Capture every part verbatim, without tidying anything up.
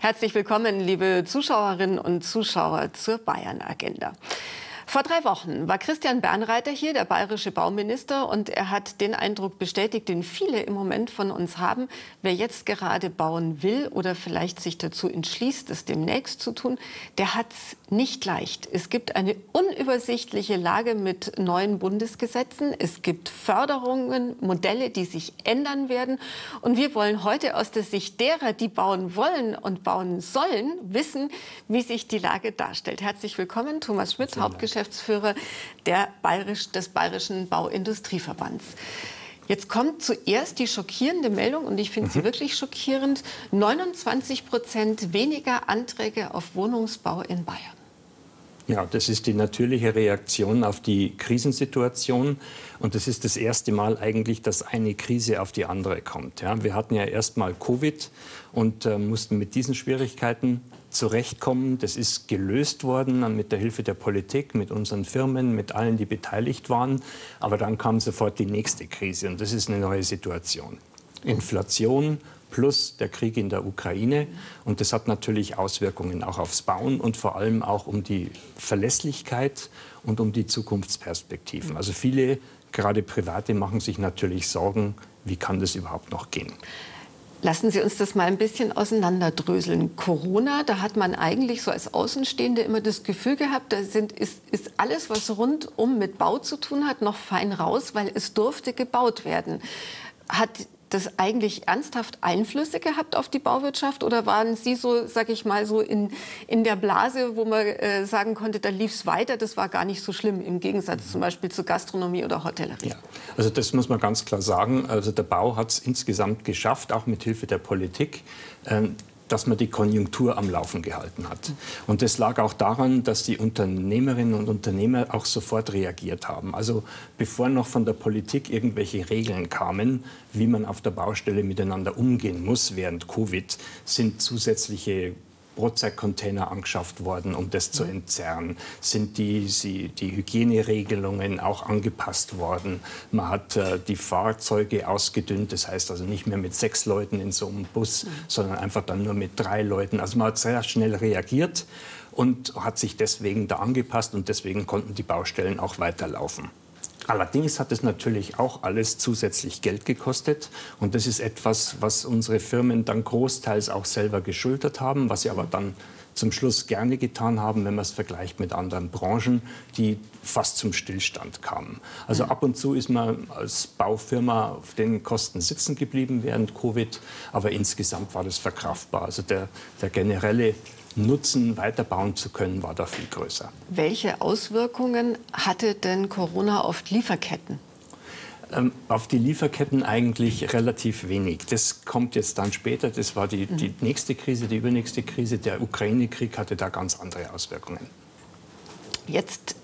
Herzlich willkommen, liebe Zuschauerinnen und Zuschauer, zur Bayern-Agenda. Vor drei Wochen war Christian Bernreiter hier, der bayerische Bauminister, und er hat den Eindruck bestätigt, den viele im Moment von uns haben: Wer jetzt gerade bauen will oder vielleicht sich dazu entschließt, es demnächst zu tun, der hat es nicht leicht. Es gibt eine unübersichtliche Lage mit neuen Bundesgesetzen. Es gibt Förderungen, Modelle, die sich ändern werden. Und wir wollen heute aus der Sicht derer, die bauen wollen und bauen sollen, wissen, wie sich die Lage darstellt. Herzlich willkommen, Thomas Schmidt, Hauptgeschäftsführer Geschäftsführer der Bayerisch, des Bayerischen Bauindustrieverbands. Jetzt kommt zuerst die schockierende Meldung, und ich finde mhm. sie wirklich schockierend: neunundzwanzig Prozent weniger Anträge auf Wohnungsbau in Bayern. Ja, das ist die natürliche Reaktion auf die Krisensituation. Und das ist das erste Mal eigentlich, dass eine Krise auf die andere kommt. Ja, wir hatten ja erst mal Covid und äh, mussten mit diesen Schwierigkeiten zurechtkommen. Das ist gelöst worden mit der Hilfe der Politik, mit unseren Firmen, mit allen, die beteiligt waren. Aber dann kam sofort die nächste Krise, und das ist eine neue Situation. Inflation plus der Krieg in der Ukraine. Und das hat natürlich Auswirkungen auch aufs Bauen und vor allem auch um die Verlässlichkeit und um die Zukunftsperspektiven. Also viele, gerade Private, machen sich natürlich Sorgen, wie kann das überhaupt noch gehen? Lassen Sie uns das mal ein bisschen auseinanderdröseln. Corona, da hat man eigentlich so als Außenstehende immer das Gefühl gehabt, da sind, ist, ist alles, was rundum mit Bau zu tun hat, noch fein raus, weil es durfte gebaut werden. Hat das eigentlich ernsthaft Einflüsse gehabt auf die Bauwirtschaft, oder waren Sie so, sag ich mal, so in, in der Blase, wo man äh, sagen konnte, da lief es weiter, das war gar nicht so schlimm, im Gegensatz zum Beispiel zu Gastronomie oder Hotellerie? Ja, also das muss man ganz klar sagen. Also der Bau hat es insgesamt geschafft, auch mit Hilfe der Politik, ähm, dass man die Konjunktur am Laufen gehalten hat. Und das lag auch daran, dass die Unternehmerinnen und Unternehmer auch sofort reagiert haben. Also bevor noch von der Politik irgendwelche Regeln kamen, wie man auf der Baustelle miteinander umgehen muss während Covid, sind zusätzliche Brotzeitcontainer angeschafft worden, um das zu entzerren. Sind die, die, die Hygieneregelungen auch angepasst worden. Man hat äh, die Fahrzeuge ausgedünnt, das heißt also nicht mehr mit sechs Leuten in so einem Bus, mhm. sondern einfach dann nur mit drei Leuten. Also man hat sehr schnell reagiert und hat sich deswegen da angepasst, und deswegen konnten die Baustellen auch weiterlaufen. Allerdings hat es natürlich auch alles zusätzlich Geld gekostet, und das ist etwas, was unsere Firmen dann großteils auch selber geschultert haben, was sie aber dann zum Schluss gerne getan haben, wenn man es vergleicht mit anderen Branchen, die fast zum Stillstand kamen. Also ab und zu ist man als Baufirma auf den Kosten sitzen geblieben während Covid, aber insgesamt war das verkraftbar. Also der, der generelle Nutzen, weiterbauen zu können, war da viel größer. Welche Auswirkungen hatte denn Corona auf Lieferketten? Ähm, auf die Lieferketten eigentlich relativ wenig. Das kommt jetzt dann später. Das war die, die nächste Krise, die übernächste Krise. Der Ukraine-Krieg hatte da ganz andere Auswirkungen. Jetzt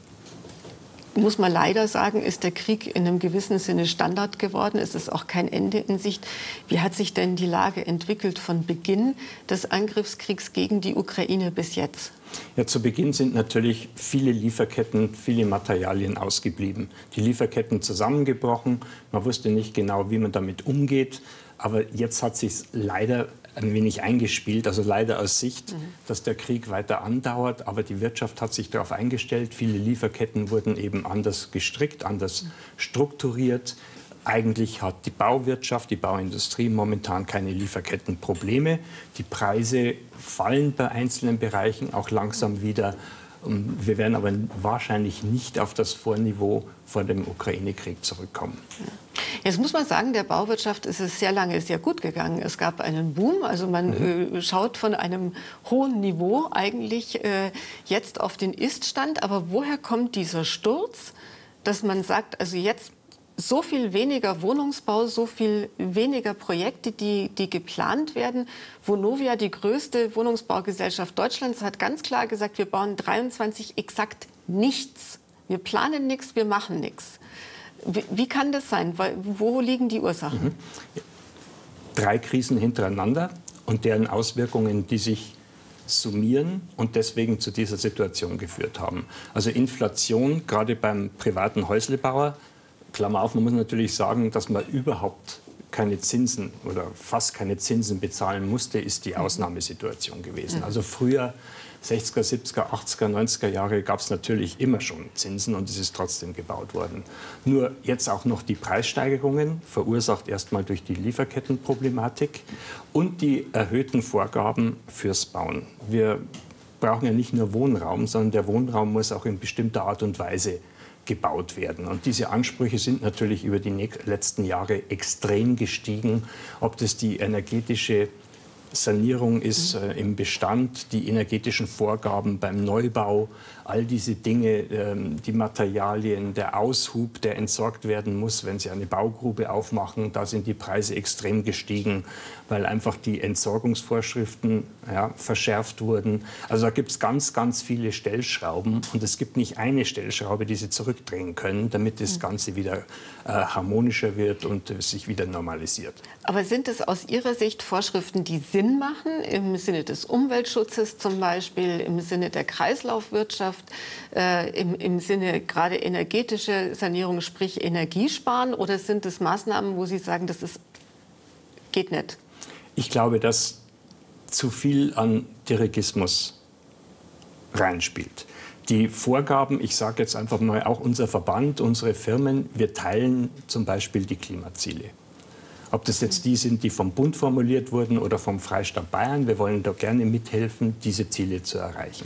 muss man leider sagen, ist der Krieg in einem gewissen Sinne Standard geworden. Es ist auch kein Ende in Sicht. Wie hat sich denn die Lage entwickelt von Beginn des Angriffskriegs gegen die Ukraine bis jetzt? Ja, zu Beginn sind natürlich viele Lieferketten, viele Materialien ausgeblieben. Die Lieferketten zusammengebrochen. Man wusste nicht genau, wie man damit umgeht. Aber jetzt hat sich leider ein wenig eingespielt, also leider aus Sicht, mhm. dass der Krieg weiter andauert. Aber die Wirtschaft hat sich darauf eingestellt. Viele Lieferketten wurden eben anders gestrickt, anders mhm. strukturiert. Eigentlich hat die Bauwirtschaft, die Bauindustrie momentan keine Lieferkettenprobleme. Die Preise fallen bei einzelnen Bereichen auch langsam wieder. Wir werden aber wahrscheinlich nicht auf das Vorniveau vor dem Ukraine-Krieg zurückkommen. Jetzt muss man sagen, der Bauwirtschaft ist es sehr lange sehr gut gegangen. Es gab einen Boom, also man mhm. äh, schaut von einem hohen Niveau eigentlich äh, jetzt auf den Ist-Stand. Aber woher kommt dieser Sturz, dass man sagt, also jetzt so viel weniger Wohnungsbau, so viel weniger Projekte, die, die geplant werden? Vonovia, die größte Wohnungsbaugesellschaft Deutschlands, hat ganz klar gesagt, wir bauen dreiundzwanzig exakt nichts. Wir planen nichts, wir machen nichts. Wie, wie kann das sein? Wo liegen die Ursachen? Mhm. Drei Krisen hintereinander und deren Auswirkungen, die sich summieren und deswegen zu dieser Situation geführt haben. Also Inflation, gerade beim privaten Häuslebauer. Klammer auf, man muss natürlich sagen, dass man überhaupt keine Zinsen oder fast keine Zinsen bezahlen musste, ist die Ausnahmesituation gewesen. Also früher, sechziger, siebziger, achtziger, neunziger Jahre, gab es natürlich immer schon Zinsen und es ist trotzdem gebaut worden. Nur jetzt auch noch die Preissteigerungen, verursacht erstmal durch die Lieferkettenproblematik und die erhöhten Vorgaben fürs Bauen. Wir brauchen ja nicht nur Wohnraum, sondern der Wohnraum muss auch in bestimmter Art und Weise gebaut werden. Und diese Ansprüche sind natürlich über die letzten Jahre extrem gestiegen. Ob das die energetische Sanierung ist äh, im Bestand, die energetischen Vorgaben beim Neubau, all diese Dinge, ähm, die Materialien, der Aushub, der entsorgt werden muss, wenn Sie eine Baugrube aufmachen, da sind die Preise extrem gestiegen, weil einfach die Entsorgungsvorschriften ja, verschärft wurden. Also da gibt es ganz, ganz viele Stellschrauben und es gibt nicht eine Stellschraube, die Sie zurückdrehen können, damit das Ganze wieder äh, harmonischer wird und äh, sich wieder normalisiert. Aber sind es aus Ihrer Sicht Vorschriften, die Sinn machen, im Sinne des Umweltschutzes zum Beispiel, im Sinne der Kreislaufwirtschaft, äh, im, im Sinne gerade energetische Sanierung, sprich Energiesparen? Oder sind es Maßnahmen, wo Sie sagen, das ist, geht nicht? Ich glaube, dass zu viel an Dirigismus reinspielt. Die Vorgaben, ich sage jetzt einfach mal, auch unser Verband, unsere Firmen, wir teilen zum Beispiel die Klimaziele. Ob das jetzt die sind, die vom Bund formuliert wurden oder vom Freistaat Bayern, wir wollen da gerne mithelfen, diese Ziele zu erreichen.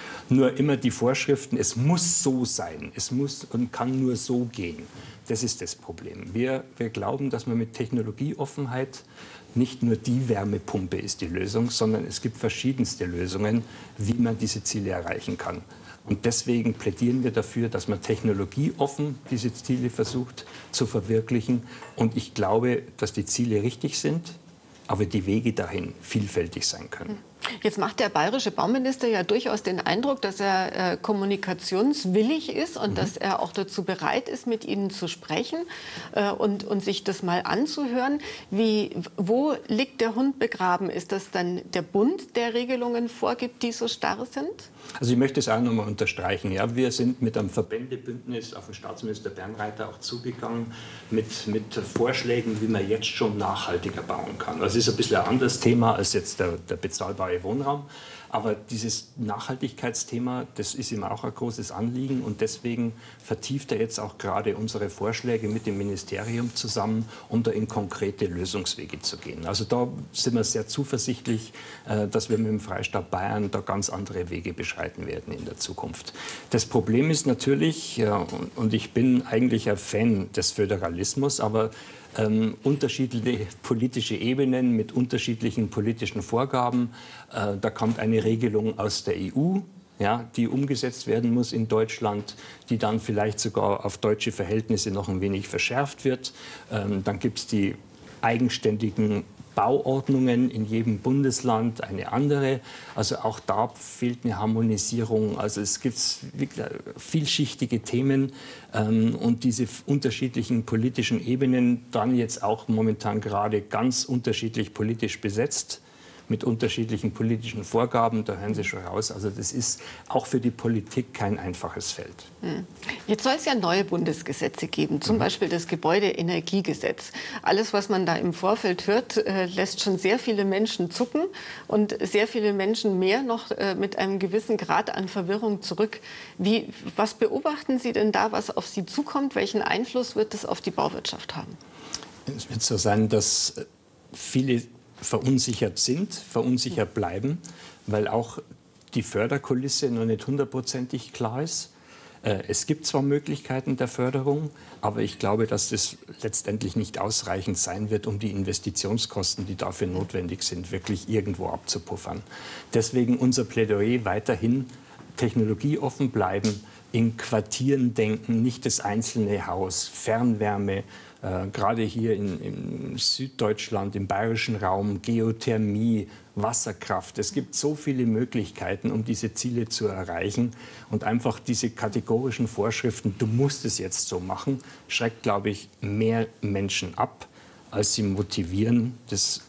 Nur immer die Vorschriften, es muss so sein, es muss und kann nur so gehen. Das ist das Problem. Wir, wir glauben, dass man mit Technologieoffenheit nicht nur die Wärmepumpe ist die Lösung, sondern es gibt verschiedenste Lösungen, wie man diese Ziele erreichen kann. Und deswegen plädieren wir dafür, dass man technologieoffen diese Ziele versucht zu verwirklichen. Und ich glaube, dass die Ziele richtig sind, aber die Wege dahin vielfältig sein können. Jetzt macht der bayerische Bauminister ja durchaus den Eindruck, dass er äh, kommunikationswillig ist und mhm. dass er auch dazu bereit ist, mit Ihnen zu sprechen äh, und, und sich das mal anzuhören. Wie, wo liegt der Hund begraben? Ist das dann der Bund, der Regelungen vorgibt, die so starr sind? Also ich möchte es auch noch mal unterstreichen. Ja, wir sind mit einem Verbändebündnis auf den Staatsminister Bernreiter auch zugegangen mit, mit Vorschlägen, wie man jetzt schon nachhaltiger bauen kann. Also es ist ein bisschen ein anderes Thema als jetzt der, der bezahlbare Wohnraum. Aber dieses Nachhaltigkeitsthema, das ist ihm auch ein großes Anliegen und deswegen vertieft er jetzt auch gerade unsere Vorschläge mit dem Ministerium zusammen, um da in konkrete Lösungswege zu gehen. Also da sind wir sehr zuversichtlich, dass wir mit dem Freistaat Bayern da ganz andere Wege beschreiten werden in der Zukunft. Das Problem ist natürlich, und ich bin eigentlich ein Fan des Föderalismus, aber Ähm, unterschiedliche politische Ebenen mit unterschiedlichen politischen Vorgaben. Äh, da kommt eine Regelung aus der E U, ja, die umgesetzt werden muss in Deutschland, die dann vielleicht sogar auf deutsche Verhältnisse noch ein wenig verschärft wird. Ähm, dann gibt es die eigenständigen Bauordnungen in jedem Bundesland, eine andere. Also auch da fehlt eine Harmonisierung. Also es gibt vielschichtige Themen ähm, und diese unterschiedlichen politischen Ebenen, dann jetzt auch momentan gerade ganz unterschiedlich politisch besetzt, mit unterschiedlichen politischen Vorgaben, da hören Sie schon raus. Also das ist auch für die Politik kein einfaches Feld. Jetzt soll es ja neue Bundesgesetze geben, zum mhm. Beispiel das Gebäudeenergiegesetz. Alles, was man da im Vorfeld hört, äh, lässt schon sehr viele Menschen zucken und sehr viele Menschen mehr noch äh, mit einem gewissen Grad an Verwirrung zurück. Wie, was beobachten Sie denn da, was auf Sie zukommt? Welchen Einfluss wird das auf die Bauwirtschaft haben? Es wird so sein, dass viele verunsichert sind, verunsichert bleiben, weil auch die Förderkulisse noch nicht hundertprozentig klar ist. Es gibt zwar Möglichkeiten der Förderung, aber ich glaube, dass das letztendlich nicht ausreichend sein wird, um die Investitionskosten, die dafür notwendig sind, wirklich irgendwo abzupuffern. Deswegen unser Plädoyer weiterhin technologieoffen bleiben, in Quartieren denken, nicht das einzelne Haus, Fernwärme, äh, gerade hier in, in Süddeutschland, im bayerischen Raum, Geothermie, Wasserkraft. Es gibt so viele Möglichkeiten, um diese Ziele zu erreichen. Und einfach diese kategorischen Vorschriften, du musst es jetzt so machen, schreckt, glaube ich, mehr Menschen ab, als sie motivieren, das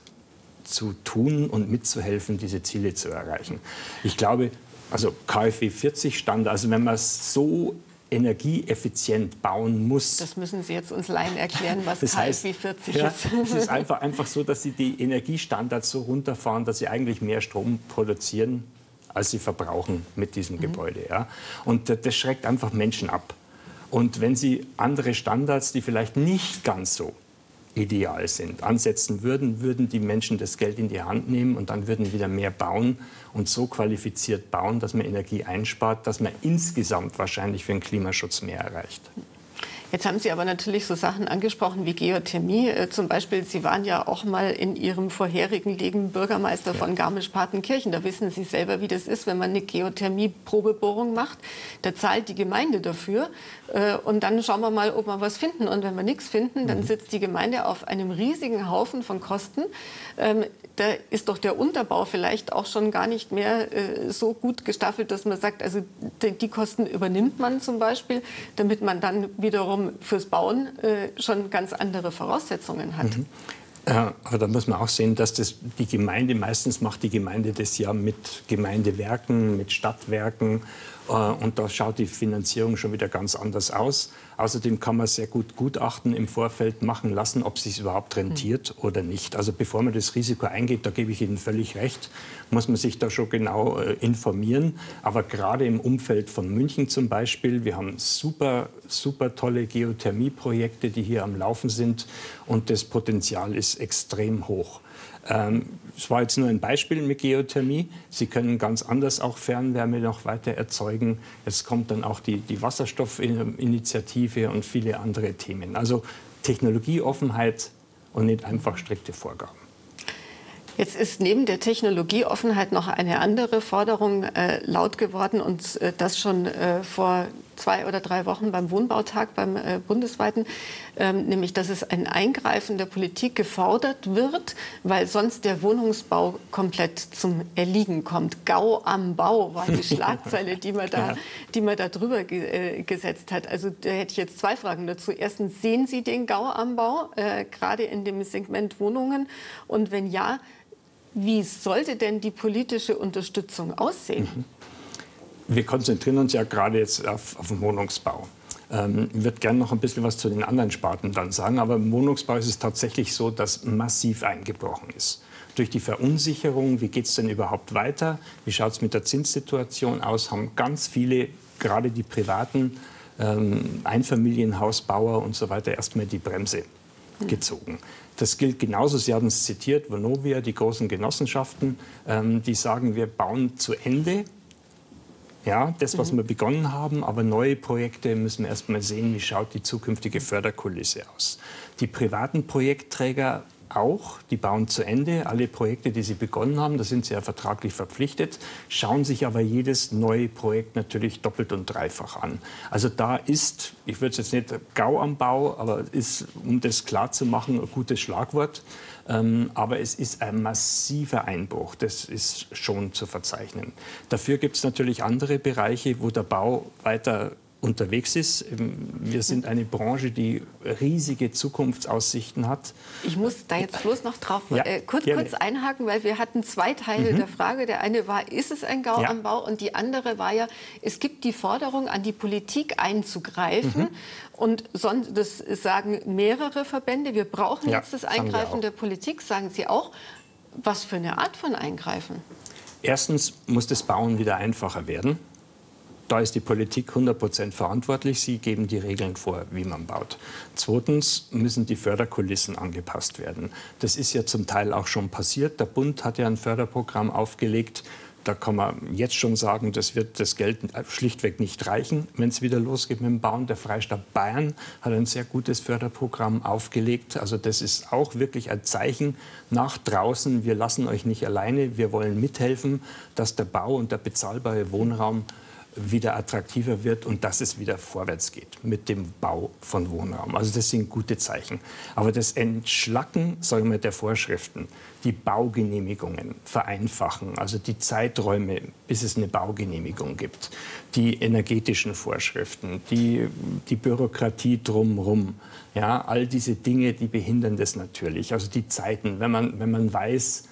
zu tun und mitzuhelfen, diese Ziele zu erreichen. Ich glaube, also K f W vierzig Standard, also wenn man es so energieeffizient bauen muss. Das müssen Sie jetzt uns Laien erklären, was das heißt, K f W vierzig ja, ist. Es ist einfach, einfach so, dass Sie die Energiestandards so runterfahren, dass Sie eigentlich mehr Strom produzieren, als Sie verbrauchen mit diesem mhm. Gebäude. Ja? Und das schreckt einfach Menschen ab. Und wenn Sie andere Standards, die vielleicht nicht ganz so ideal sind, ansetzen würden, würden die Menschen das Geld in die Hand nehmen und dann würden wieder mehr bauen und so qualifiziert bauen, dass man Energie einspart, dass man insgesamt wahrscheinlich für den Klimaschutz mehr erreicht. Jetzt haben Sie aber natürlich so Sachen angesprochen wie Geothermie. Äh, zum Beispiel, Sie waren ja auch mal in Ihrem vorherigen Leben Bürgermeister ja. von Garmisch-Partenkirchen. Da wissen Sie selber, wie das ist, wenn man eine Geothermie-Probebohrung macht. Da zahlt die Gemeinde dafür. Äh, und dann schauen wir mal, ob wir was finden. Und wenn wir nichts finden, dann sitzt die Gemeinde auf einem riesigen Haufen von Kosten. Ähm, da ist doch der Unterbau vielleicht auch schon gar nicht mehr äh, so gut gestaffelt, dass man sagt, also die, die Kosten übernimmt man zum Beispiel, damit man dann wiederum fürs Bauen äh, schon ganz andere Voraussetzungen hat. Mhm. Ja, aber da muss man auch sehen, dass das die Gemeinde, meistens macht die Gemeinde das ja mit Gemeindewerken, mit Stadtwerken. Äh, und da schaut die Finanzierung schon wieder ganz anders aus. Außerdem kann man sehr gut Gutachten im Vorfeld machen lassen, ob es sich überhaupt rentiert mhm. oder nicht. Also bevor man das Risiko eingeht, da gebe ich Ihnen völlig recht, muss man sich da schon genau äh, informieren. Aber gerade im Umfeld von München zum Beispiel, wir haben super, super tolle Geothermieprojekte, die hier am Laufen sind. Und das Potenzial ist extrem hoch. Ähm, das war jetzt nur ein Beispiel mit Geothermie. Sie können ganz anders auch Fernwärme noch weiter erzeugen. Jetzt kommt dann auch die, die Wasserstoffinitiative und viele andere Themen. Also Technologieoffenheit und nicht einfach strikte Vorgaben. Jetzt ist neben der Technologieoffenheit noch eine andere Forderung äh, laut geworden und äh, das schon äh, vor zwei oder drei Wochen beim Wohnbautag, beim äh, bundesweiten, ähm, nämlich dass es ein Eingreifen der Politik gefordert wird, weil sonst der Wohnungsbau komplett zum Erliegen kommt. Gau am Bau war die Schlagzeile, die man da, die man da drüber ge äh, gesetzt hat. Also da hätte ich jetzt zwei Fragen dazu. Erstens, sehen Sie den Gau am Bau, äh, gerade in dem Segment Wohnungen? Und wenn ja, wie sollte denn die politische Unterstützung aussehen? Wir konzentrieren uns ja gerade jetzt auf, auf den Wohnungsbau. Ähm, ich würde gerne noch ein bisschen was zu den anderen Sparten dann sagen, aber im Wohnungsbau ist es tatsächlich so, dass massiv eingebrochen ist. Durch die Verunsicherung, wie geht es denn überhaupt weiter, wie schaut es mit der Zinssituation aus, haben ganz viele, gerade die privaten ähm, Einfamilienhausbauer und so weiter, erstmal die Bremse gezogen. Das gilt genauso, Sie haben es zitiert, Vonovia, die großen Genossenschaften, ähm, die sagen, wir bauen zu Ende. Ja, das, was wir begonnen haben, aber neue Projekte müssen wir erst mal sehen, wie schaut die zukünftige Förderkulisse aus. Die privaten Projektträger auch, die bauen zu Ende, alle Projekte, die sie begonnen haben, da sind sie ja vertraglich verpflichtet, schauen sich aber jedes neue Projekt natürlich doppelt und dreifach an. Also da ist, ich würde es jetzt nicht Gau am Bau, aber ist, um das klar zu machen, ein gutes Schlagwort. Ähm, aber es ist ein massiver Einbruch, das ist schon zu verzeichnen. Dafür gibt es natürlich andere Bereiche, wo der Bau weiter unterwegs ist. Wir sind eine Branche, die riesige Zukunftsaussichten hat. Ich muss da jetzt bloß noch drauf ja, äh, kurz, kurz einhaken, weil wir hatten zwei Teile mhm. der Frage. Der eine war, ist es ein Gau ja. am Bau? Und die andere war ja, es gibt die Forderung, an die Politik einzugreifen. Mhm. Und sonst, das sagen mehrere Verbände, wir brauchen ja, jetzt das Eingreifen der Politik, sagen Sie auch. Was für eine Art von Eingreifen? Erstens muss das Bauen wieder einfacher werden. Da ist die Politik hundert Prozent verantwortlich. Sie geben die Regeln vor, wie man baut. Zweitens müssen die Förderkulissen angepasst werden. Das ist ja zum Teil auch schon passiert. Der Bund hat ja ein Förderprogramm aufgelegt. Da kann man jetzt schon sagen, das wird das Geld schlichtweg nicht reichen, wenn es wieder losgeht mit dem Bauen. Der Freistaat Bayern hat ein sehr gutes Förderprogramm aufgelegt. Also das ist auch wirklich ein Zeichen nach draußen. Wir lassen euch nicht alleine. Wir wollen mithelfen, dass der Bau und der bezahlbare Wohnraum wieder attraktiver wird und dass es wieder vorwärts geht mit dem Bau von Wohnraum. Also das sind gute Zeichen. Aber das Entschlacken, sagen wir, der Vorschriften, die Baugenehmigungen vereinfachen, also die Zeiträume, bis es eine Baugenehmigung gibt, die energetischen Vorschriften, die, die Bürokratie drumherum, ja, all diese Dinge, die behindern das natürlich. Also die Zeiten, wenn man, wenn man weiß,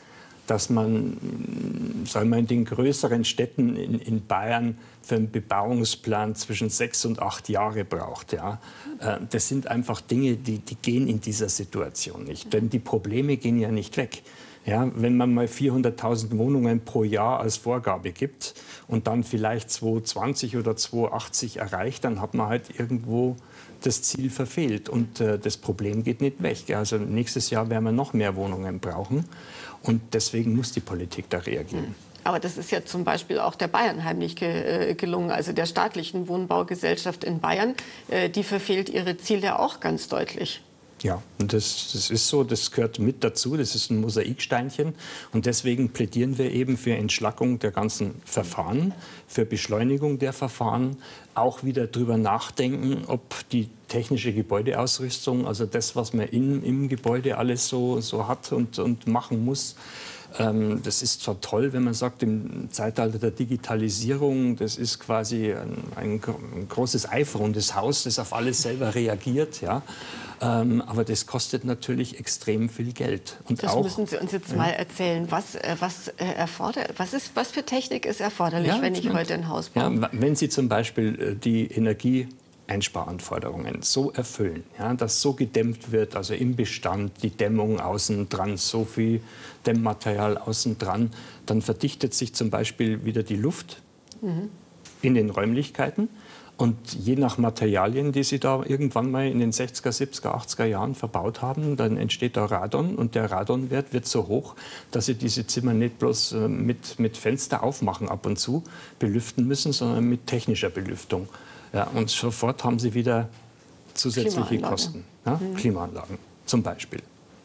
dass man, sagen wir, in den größeren Städten in, in Bayern für einen Bebauungsplan zwischen sechs und acht Jahre braucht. Ja. Das sind einfach Dinge, die, die gehen in dieser Situation nicht. Denn die Probleme gehen ja nicht weg. Ja, wenn man mal vierhunderttausend Wohnungen pro Jahr als Vorgabe gibt und dann vielleicht zweitausendzwanzig oder zweitausendachtzig erreicht, dann hat man halt irgendwo das Ziel verfehlt. Und äh, das Problem geht nicht weg. Also nächstes Jahr werden wir noch mehr Wohnungen brauchen. Und deswegen muss die Politik da reagieren. Aber das ist ja zum Beispiel auch der Bayern heimlich ge äh, gelungen, also der staatlichen Wohnbaugesellschaft in Bayern. Äh, die verfehlt ihre Ziele auch ganz deutlich. Ja, und das, das ist so, das gehört mit dazu, das ist ein Mosaiksteinchen. Und deswegen plädieren wir eben für Entschlackung der ganzen Verfahren, für Beschleunigung der Verfahren, auch wieder darüber nachdenken, ob die technische Gebäudeausrüstung, also das, was man in, im Gebäude alles so, so hat und, und machen muss, ähm, das ist zwar toll, wenn man sagt, im Zeitalter der Digitalisierung, das ist quasi ein, ein, ein großes iPhone, das Haus, das auf alles selber reagiert, ja. Ähm, aber das kostet natürlich extrem viel Geld. Und das auch, müssen Sie uns jetzt ja. mal erzählen. Was, äh, was, äh, erfordert, was, ist, was für Technik ist erforderlich, ja, wenn ich heute ein Haus baue? Ja, wenn Sie zum Beispiel äh, die Energieeinsparanforderungen so erfüllen, ja, dass so gedämmt wird, also im Bestand, die Dämmung außen dran, so viel Dämmmaterial außen dran, dann verdichtet sich zum Beispiel wieder die Luft mhm. in den Räumlichkeiten. Und je nach Materialien, die Sie da irgendwann mal in den sechziger, siebziger, achtziger Jahren verbaut haben, dann entsteht da Radon. Und der Radonwert wird so hoch, dass Sie diese Zimmer nicht bloß mit, mit Fenster aufmachen ab und zu belüften müssen, sondern mit technischer Belüftung. Ja, und sofort haben Sie wieder zusätzliche Kosten. Ja? Mhm. Klimaanlagen zum Beispiel.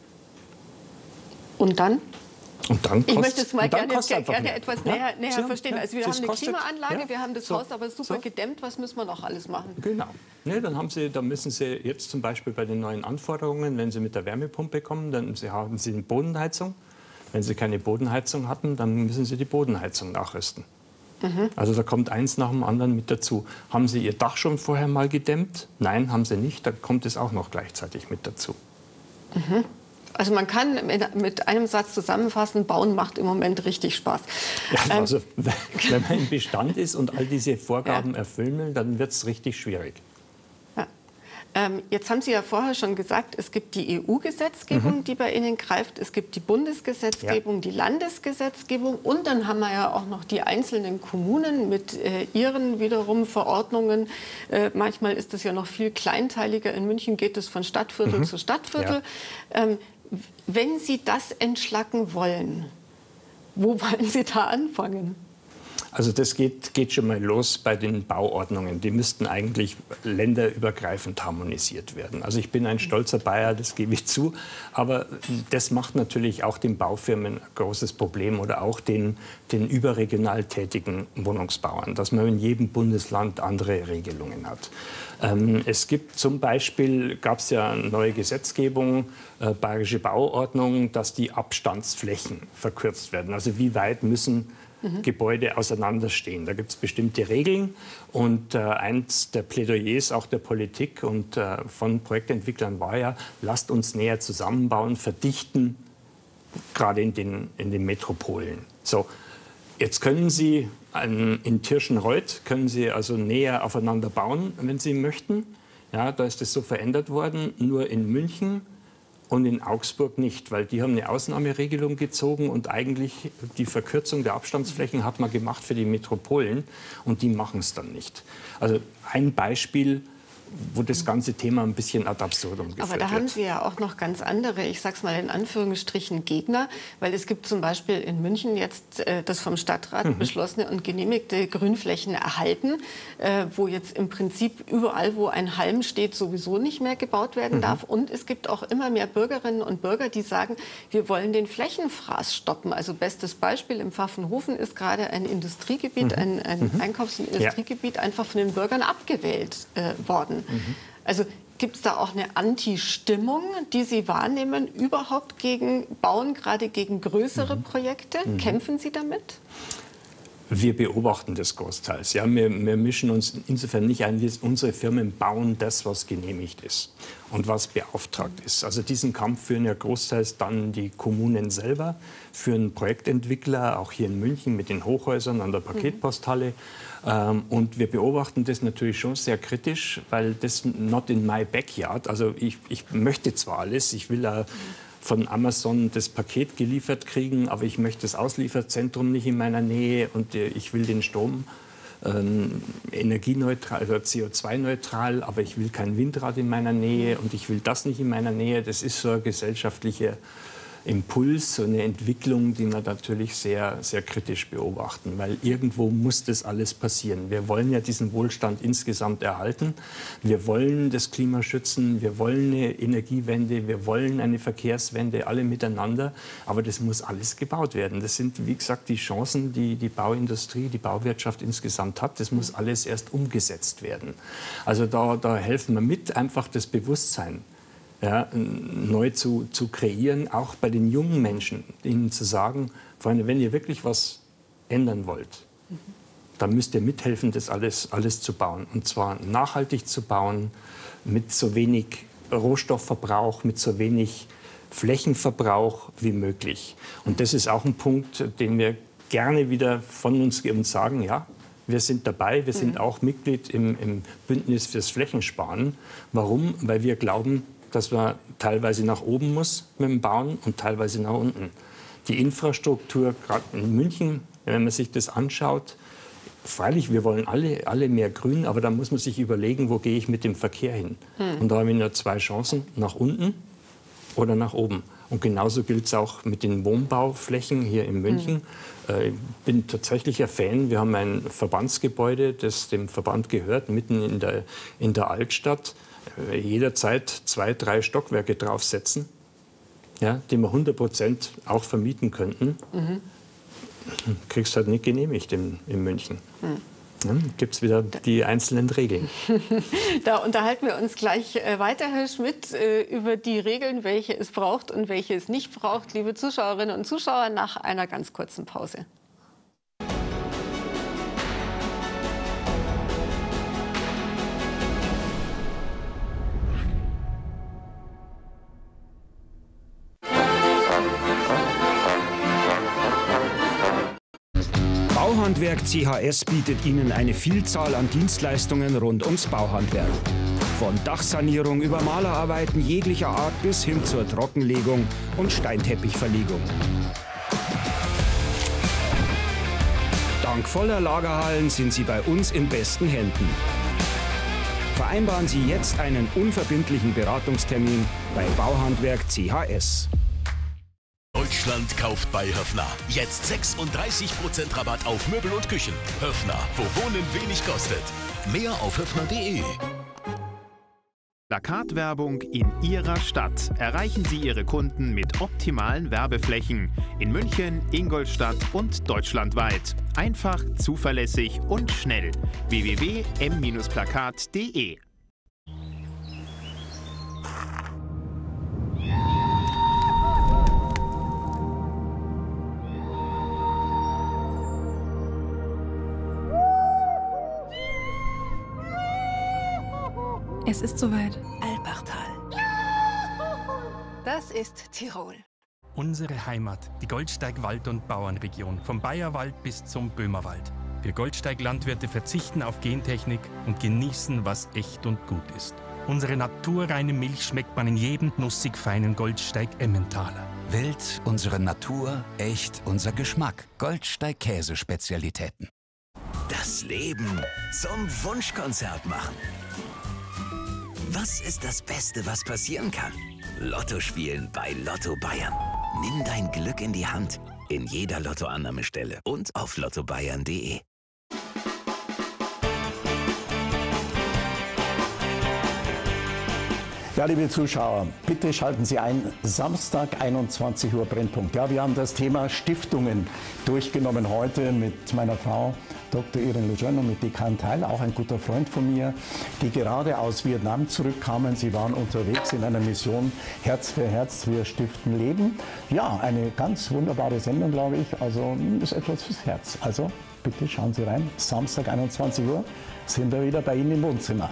Und dann? Und dann ich möchte es mal gerne, gerne etwas näher, ja, näher ja, verstehen. Also wir das haben eine kostet, Klimaanlage, ja, wir haben das so, Haus aber super so. gedämmt. Was müssen wir noch alles machen? Genau. Ne, dann haben Sie, da müssen Sie jetzt zum Beispiel bei den neuen Anforderungen, wenn Sie mit der Wärmepumpe kommen, dann Sie haben Sie eine Bodenheizung. Wenn Sie keine Bodenheizung hatten, dann müssen Sie die Bodenheizung nachrüsten. Mhm. Also da kommt eins nach dem anderen mit dazu. Haben Sie Ihr Dach schon vorher mal gedämmt? Nein, haben Sie nicht. Da kommt es auch noch gleichzeitig mit dazu. Mhm. Also man kann mit einem Satz zusammenfassen, Bauen macht im Moment richtig Spaß. Ja, also wenn man im Bestand ist und all diese Vorgaben ja. erfüllen will, dann wird es richtig schwierig. Ja. Ähm, jetzt haben Sie ja vorher schon gesagt, es gibt die E U-Gesetzgebung, mhm. die bei Ihnen greift, es gibt die Bundesgesetzgebung, ja. die Landesgesetzgebung und dann haben wir ja auch noch die einzelnen Kommunen mit äh, ihren wiederum Verordnungen. Äh, manchmal ist es ja noch viel kleinteiliger. In München geht es von Stadtviertel mhm. zu Stadtviertel. Ja. Ähm, Wenn Sie das entschlacken wollen, wo wollen Sie da anfangen? Also das geht, geht schon mal los bei den Bauordnungen. Die müssten eigentlich länderübergreifend harmonisiert werden. Also ich bin ein stolzer Bayer, das gebe ich zu. Aber das macht natürlich auch den Baufirmen ein großes Problem oder auch den, den überregional tätigen Wohnungsbauern, dass man in jedem Bundesland andere Regelungen hat. Ähm, es gibt zum Beispiel, gab es ja eine neue Gesetzgebung, äh, Bayerische Bauordnung, dass die Abstandsflächen verkürzt werden. Also wie weit müssen Mhm. Gebäude auseinanderstehen. Da gibt es bestimmte Regeln und äh, eins der Plädoyers auch der Politik und äh, von Projektentwicklern war ja, lasst uns näher zusammenbauen, verdichten, gerade in den, in den Metropolen. So, jetzt können Sie an, in Tirschenreuth können Sie also näher aufeinander bauen, wenn Sie möchten. Ja, da ist das so verändert worden, nur in München und in Augsburg nicht, weil die haben eine Ausnahmeregelung gezogen und eigentlich die Verkürzung der Abstandsflächen hat man gemacht für die Metropolen und die machen es dann nicht. Also ein Beispiel, wo das ganze Thema ein bisschen ad absurdum geführt wird. Aber da haben Sie ja auch noch ganz andere, ich sag's mal in Anführungsstrichen, Gegner, weil es gibt zum Beispiel in München jetzt äh, das vom Stadtrat mhm. beschlossene und genehmigte Grünflächen erhalten, äh, wo jetzt im Prinzip überall, wo ein Halm steht, sowieso nicht mehr gebaut werden mhm. darf. Und es gibt auch immer mehr Bürgerinnen und Bürger, die sagen, wir wollen den Flächenfraß stoppen. Also bestes Beispiel im Pfaffenhofen ist gerade ein Industriegebiet, mhm. ein, ein mhm. Einkaufs- und Industriegebiet ja. einfach von den Bürgern abgewählt äh, worden. Mhm. Also gibt es da auch eine Anti-Stimmung, die Sie wahrnehmen, überhaupt gegen Bauen, gerade gegen größere mhm. Projekte? Mhm. Kämpfen Sie damit? Wir beobachten das großteils. Ja, wir, wir mischen uns insofern nicht ein. Wir, unsere Firmen bauen das, was genehmigt ist und was beauftragt ist. Also diesen Kampf führen ja großteils dann die Kommunen selber, führen Projektentwickler, auch hier in München mit den Hochhäusern an der Paketposthalle. Ähm, und wir beobachten das natürlich schon sehr kritisch, weil das not in my backyard. Also ich, ich möchte zwar alles, ich will da von Amazon das Paket geliefert kriegen, aber ich möchte das Auslieferzentrum nicht in meiner Nähe und ich will den Strom ähm, energieneutral, also C O zwei neutral, aber ich will kein Windrad in meiner Nähe und ich will das nicht in meiner Nähe. Das ist so ein gesellschaftlicher Impuls, so eine Entwicklung, die wir natürlich sehr, sehr kritisch beobachten, weil irgendwo muss das alles passieren. Wir wollen ja diesen Wohlstand insgesamt erhalten. Wir wollen das Klima schützen, wir wollen eine Energiewende, wir wollen eine Verkehrswende, alle miteinander. Aber das muss alles gebaut werden. Das sind, wie gesagt, die Chancen, die die Bauindustrie, die Bauwirtschaft insgesamt hat. Das muss alles erst umgesetzt werden. Also da, da helfen wir mit, einfach das Bewusstsein Ja, neu zu, zu kreieren, auch bei den jungen Menschen, ihnen zu sagen, Freunde, wenn ihr wirklich was ändern wollt, mhm. dann müsst ihr mithelfen, das alles, alles zu bauen. Und zwar nachhaltig zu bauen, mit so wenig Rohstoffverbrauch, mit so wenig Flächenverbrauch wie möglich. Und das ist auch ein Punkt, den wir gerne wieder von uns geben und sagen, ja, wir sind dabei, wir sind mhm. auch Mitglied im, im Bündnis fürs Flächensparen. Warum? Weil wir glauben, dass man teilweise nach oben muss mit dem Bauen und teilweise nach unten. Die Infrastruktur, gerade in München, wenn man sich das anschaut, freilich, wir wollen alle, alle mehr Grün, aber da muss man sich überlegen, wo gehe ich mit dem Verkehr hin. Hm. Und da haben wir nur zwei Chancen, nach unten oder nach oben. Und genauso gilt es auch mit den Wohnbauflächen hier in München. Hm. Ich bin tatsächlich ein Fan. Wir haben ein Verbandsgebäude, das dem Verband gehört, mitten in der, in der Altstadt. Jederzeit zwei, drei Stockwerke draufsetzen, ja, die wir hundert Prozent auch vermieten könnten. Mhm. Kriegst halt nicht genehmigt in, in München. Mhm. Ja, gibt es wieder die einzelnen Regeln. Da unterhalten wir uns gleich weiter, Herr Schmidt, über die Regeln, welche es braucht und welche es nicht braucht. Liebe Zuschauerinnen und Zuschauer, nach einer ganz kurzen Pause. Bauhandwerk C H S bietet Ihnen eine Vielzahl an Dienstleistungen rund ums Bauhandwerk. Von Dachsanierung über Malerarbeiten jeglicher Art bis hin zur Trockenlegung und Steinteppichverlegung. Dank voller Lagerhallen sind Sie bei uns in besten Händen. Vereinbaren Sie jetzt einen unverbindlichen Beratungstermin bei Bauhandwerk C H S. Deutschland kauft bei Höffner. Jetzt sechsunddreißig Prozent Rabatt auf Möbel und Küchen. Höffner, wo Wohnen wenig kostet. Mehr auf höffner punkt de. Plakatwerbung in Ihrer Stadt. Erreichen Sie Ihre Kunden mit optimalen Werbeflächen. In München, Ingolstadt und deutschlandweit. Einfach, zuverlässig und schnell. w w w punkt m Bindestrich plakat punkt de. Es ist soweit. Alpachtal. Das ist Tirol. Unsere Heimat, die Goldsteig-Wald- und Bauernregion, vom Bayerwald bis zum Böhmerwald. Wir Goldsteig-Landwirte verzichten auf Gentechnik und genießen, was echt und gut ist. Unsere naturreine Milch schmeckt man in jedem nussig feinen Goldsteig-Emmentaler. Wild, unsere Natur, echt unser Geschmack. Goldsteig-Käse-Spezialitäten. Das Leben zum Wunschkonzert machen. Was ist das Beste, was passieren kann? Lotto spielen bei Lotto Bayern. Nimm dein Glück in die Hand. In jeder Lottoannahmestelle und auf lotto bayern punkt de. Ja, liebe Zuschauer, bitte schalten Sie ein. Samstag, einundzwanzig Uhr Brennpunkt. Ja, wir haben das Thema Stiftungen durchgenommen heute mit meiner Frau Doktor Irene Lejeune und mit Dekan Theil, auch ein guter Freund von mir, die gerade aus Vietnam zurückkamen. Sie waren unterwegs in einer Mission Herz für Herz, wir stiften Leben. Ja, eine ganz wunderbare Sendung, glaube ich. Also ist etwas fürs Herz. Also Bitte schauen Sie rein. Samstag einundzwanzig Uhr sind wir wieder bei Ihnen im Wohnzimmer.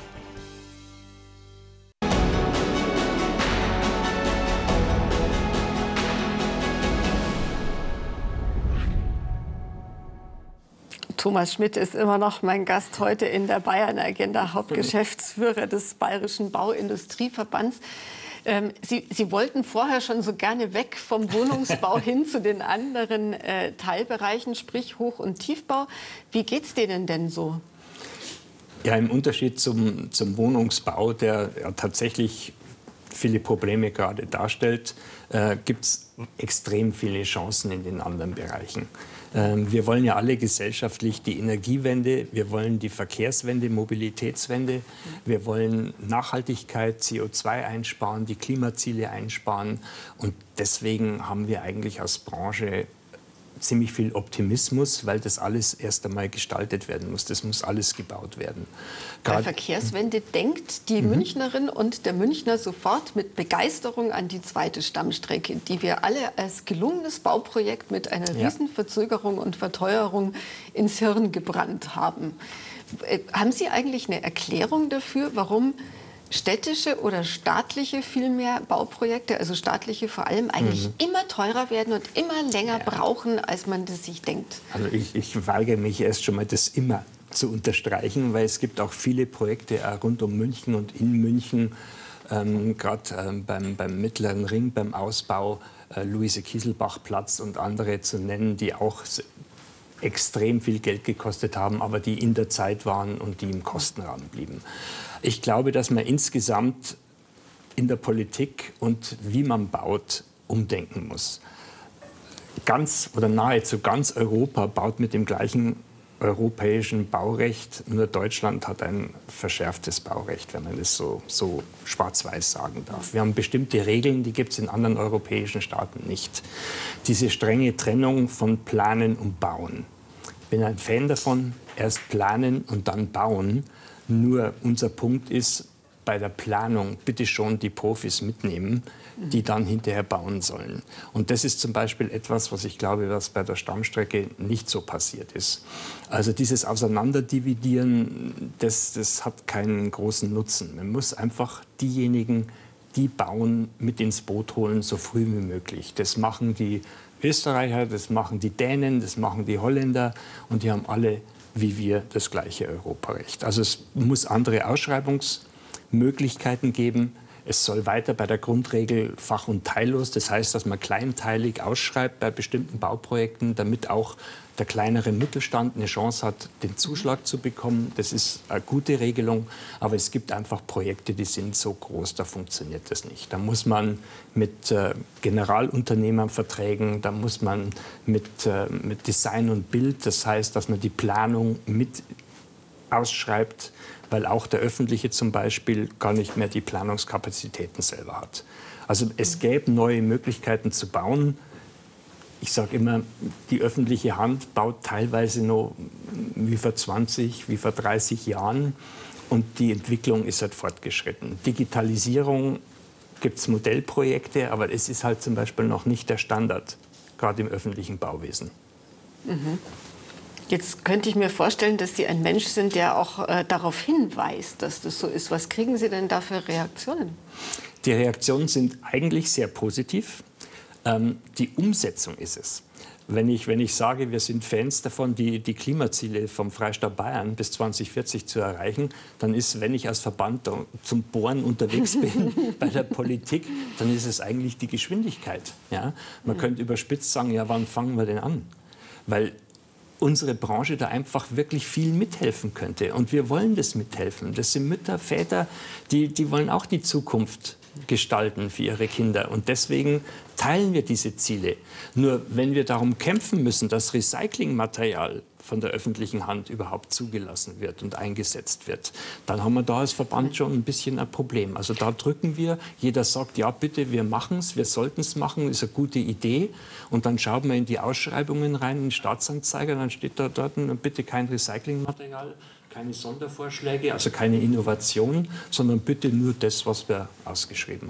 Thomas Schmidt ist immer noch mein Gast heute in der Bayern-Agenda, Hauptgeschäftsführer des Bayerischen Bauindustrieverbands. Ähm, Sie, Sie wollten vorher schon so gerne weg vom Wohnungsbau hin zu den anderen äh, Teilbereichen, sprich Hoch- und Tiefbau. Wie geht's denen denn so? Ja, im Unterschied zum, zum Wohnungsbau, der ja tatsächlich viele Probleme gerade darstellt, äh, gibt es extrem viele Chancen in den anderen Bereichen. Ähm, wir wollen ja alle gesellschaftlich die Energiewende, wir wollen die Verkehrswende, Mobilitätswende, wir wollen Nachhaltigkeit, C O zwei einsparen, die Klimaziele einsparen. Und deswegen haben wir eigentlich als Branche ziemlich viel Optimismus, weil das alles erst einmal gestaltet werden muss. Das muss alles gebaut werden. Bei Verkehrswende denkt die mhm. Münchnerin und der Münchner sofort mit Begeisterung an die zweite Stammstrecke, die wir alle als gelungenes Bauprojekt mit einer Ja. riesen Verzögerung und Verteuerung ins Hirn gebrannt haben. Äh, haben Sie eigentlich eine Erklärung dafür, warum städtische oder staatliche vielmehr Bauprojekte, also staatliche vor allem, eigentlich mhm. immer teurer werden und immer länger ja. brauchen, als man das sich denkt? Also ich, ich weigere mich erst schon mal, das immer zu unterstreichen, weil es gibt auch viele Projekte äh, rund um München und in München, ähm, gerade ähm, beim, beim Mittleren Ring, beim Ausbau, äh, Luise-Kieselbach-Platz und andere zu nennen, die auch extrem viel Geld gekostet haben, aber die in der Zeit waren und die im Kostenrahmen blieben. Ich glaube, dass man insgesamt in der Politik und wie man baut, umdenken muss. Ganz oder nahezu ganz Europa baut mit dem gleichen europäischen Baurecht, nur Deutschland hat ein verschärftes Baurecht, wenn man das so, so schwarz-weiß sagen darf. Wir haben bestimmte Regeln, die gibt es in anderen europäischen Staaten nicht. Diese strenge Trennung von Planen und Bauen. Ich bin ein Fan davon, erst planen und dann bauen. Nur unser Punkt ist, bei der Planung bitte schon die Profis mitnehmen, die dann hinterher bauen sollen. Und das ist zum Beispiel etwas, was ich glaube, was bei der Stammstrecke nicht so passiert ist. Also dieses Auseinanderdividieren, das, das hat keinen großen Nutzen. Man muss einfach diejenigen, die bauen, mit ins Boot holen, so früh wie möglich. Das machen die Österreicher, das machen die Dänen, das machen die Holländer und die haben alle wie wir das gleiche Europarecht. Also es muss andere Ausschreibungsmöglichkeiten geben. Es soll weiter bei der Grundregel fach- und teillos, das heißt, dass man kleinteilig ausschreibt bei bestimmten Bauprojekten, damit auch der kleinere Mittelstand eine Chance hat, den Zuschlag zu bekommen. Das ist eine gute Regelung, aber es gibt einfach Projekte, die sind so groß, da funktioniert das nicht. Da muss man mit äh, Generalunternehmerverträgen, da muss man mit, äh, mit Design und Bild, das heißt, dass man die Planung mit ausschreibt, weil auch der Öffentliche zum Beispiel gar nicht mehr die Planungskapazitäten selber hat. Also es gäbe neue Möglichkeiten zu bauen. Ich sage immer, die öffentliche Hand baut teilweise noch wie vor zwanzig, wie vor dreißig Jahren und die Entwicklung ist halt fortgeschritten. Digitalisierung gibt es Modellprojekte, aber es ist halt zum Beispiel noch nicht der Standard, gerade im öffentlichen Bauwesen. Mhm. Jetzt könnte ich mir vorstellen, dass Sie ein Mensch sind, der auch äh, darauf hinweist, dass das so ist. Was kriegen Sie denn da für Reaktionen? Die Reaktionen sind eigentlich sehr positiv. Ähm, die Umsetzung ist es. Wenn ich, wenn ich sage, wir sind Fans davon, die, die Klimaziele vom Freistaat Bayern bis zwanzig vierzig zu erreichen, dann ist, wenn ich als Verband zum Bohren unterwegs bin bei der Politik, dann ist es eigentlich die Geschwindigkeit. Ja? Man mhm. könnte überspitzt sagen, ja, wann fangen wir denn an? Weil unsere Branche da einfach wirklich viel mithelfen könnte. Und wir wollen das mithelfen. Das sind Mütter, Väter, die, die wollen auch die Zukunft gestalten für ihre Kinder. Und deswegen teilen wir diese Ziele. Nur wenn wir darum kämpfen müssen, dass Recyclingmaterial von der öffentlichen Hand überhaupt zugelassen wird und eingesetzt wird, dann haben wir da als Verband schon ein bisschen ein Problem. Also da drücken wir, jeder sagt, ja bitte, wir machen es, wir sollten es machen, ist eine gute Idee. Und dann schaut man in die Ausschreibungen rein, in den Staatsanzeiger, dann steht da dort, bitte kein Recyclingmaterial, keine Sondervorschläge, also keine Innovation, sondern bitte nur das, was wir ausgeschrieben haben.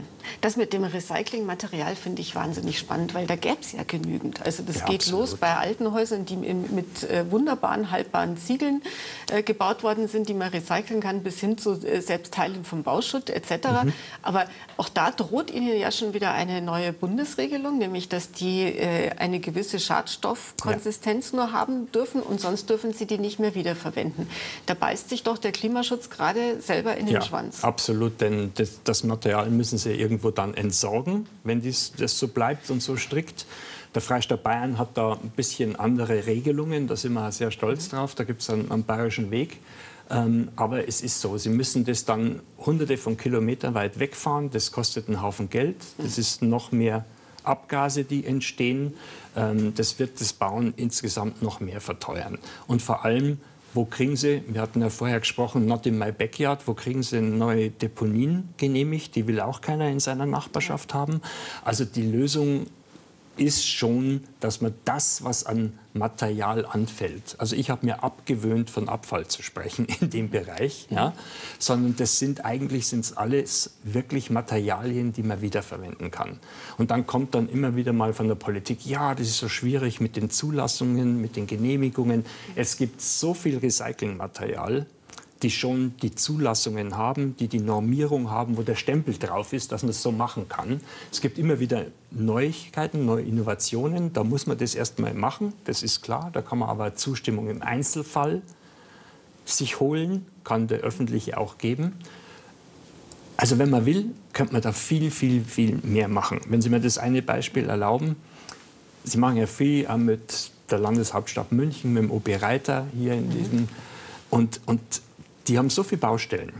Das mit dem Recyclingmaterial finde ich wahnsinnig spannend, weil da gäbe es ja genügend. Also das ja, geht absolut. los bei alten Häusern, die mit äh, wunderbaren, haltbaren Ziegeln äh, gebaut worden sind, die man recyceln kann, bis hin zu äh, Selbstteilen vom Bauschutt et cetera. Mhm. Aber auch da droht Ihnen ja schon wieder eine neue Bundesregelung, nämlich dass die äh, eine gewisse Schadstoffkonsistenz ja. nur haben dürfen und sonst dürfen sie die nicht mehr wiederverwenden. Da beißt sich doch der Klimaschutz gerade selber in den ja, Schwanz. Absolut, denn das, das Material müssen Sie irgendwo dann entsorgen, wenn dies, das so bleibt und so strikt. Der Freistaat Bayern hat da ein bisschen andere Regelungen, da sind wir sehr stolz drauf, da gibt es einen, einen bayerischen Weg. Ähm, aber es ist so, Sie müssen das dann hunderte von Kilometern weit wegfahren, das kostet einen Haufen Geld, das ist noch mehr Abgase, die entstehen, ähm, das wird das Bauen insgesamt noch mehr verteuern. Und vor allem, wo kriegen Sie, wir hatten ja vorher gesprochen, not in my backyard, wo kriegen Sie neue Deponien genehmigt? Die will auch keiner in seiner Nachbarschaft haben. Also die Lösung ist schon, dass man das, was an Material anfällt, also ich habe mir abgewöhnt, von Abfall zu sprechen in dem Bereich, ja, sondern das sind eigentlich sind's alles wirklich Materialien, die man wiederverwenden kann. Und dann kommt dann immer wieder mal von der Politik, ja, das ist so schwierig mit den Zulassungen, mit den Genehmigungen. Es gibt so viel Recyclingmaterial, die schon die Zulassungen haben, die die Normierung haben, wo der Stempel drauf ist, dass man es so machen kann. Es gibt immer wieder Neuigkeiten, neue Innovationen. Da muss man das erst mal machen, das ist klar. Da kann man aber Zustimmung im Einzelfall sich holen, kann der Öffentliche auch geben. Also wenn man will, könnte man da viel, viel, viel mehr machen. Wenn Sie mir das eine Beispiel erlauben, Sie machen ja viel auch mit der Landeshauptstadt München, mit dem O B Reiter hier in diesem, und, und die haben so viele Baustellen.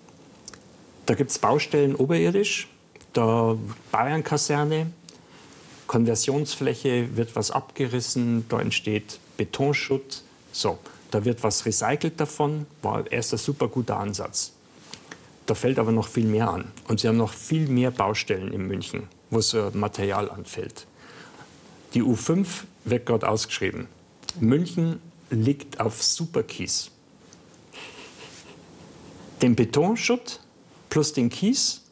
Da gibt es Baustellen oberirdisch, da Bayernkaserne, Konversionsfläche, wird was abgerissen, da entsteht Betonschutt. So, da wird was recycelt davon, war erst ein super guter Ansatz. Da fällt aber noch viel mehr an. Und sie haben noch viel mehr Baustellen in München, wo so Material anfällt. Die U fünf wird gerade ausgeschrieben. München liegt auf Superkies. Den Betonschutt plus den Kies